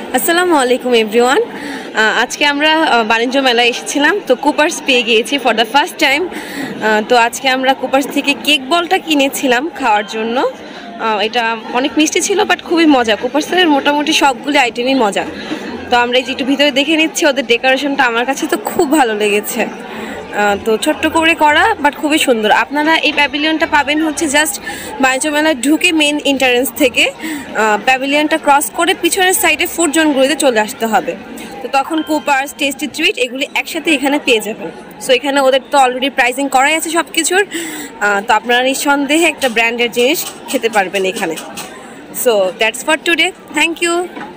আসসালামু আলাইকুম এভরিওয়ান। আজকে আমরা বাণিজ্য মেলায় এসেছিলাম, তো কুপার্স পেয়ে গিয়েছি ফর দ্য ফার্স্ট টাইম। তো আজকে আমরা কুপার্স থেকে কেক বলটা কিনেছিলাম খাওয়ার জন্য। এটা অনেক মিষ্টি ছিল, বাট খুবই মজা। কুপার্সের মোটামুটি সবগুলি আইটেমই মজা। তো আমরা এই যে একটু ভিতরে দেখে নিচ্ছি, ওদের ডেকোরেশনটা আমার কাছে তো খুব ভালো লেগেছে। তো ছোট্ট করে করা, বাট খুবই সুন্দর। আপনারা এই প্যাভিলিয়নটা পাবেন হচ্ছে জাস্ট বাণিজ্য মেলায় ঢুকে মেন এন্ট্রান্স থেকে প্যাভিলিয়নটা ক্রস করে পিছনের সাইডে ফুড জোনগুলিতে চলে আসতে হবে। তো তখন কুপার্স, টেস্টি ট্রিট এগুলি একসাথে এখানে পেয়ে যাবেন। সো এখানে ওদের তো অলরেডি প্রাইসিং করাই আছে সব কিছুর। তো আপনারা নিঃসন্দেহে একটা ব্র্যান্ডের জিনিস খেতে পারবেন এখানে। So that's for today, thank you.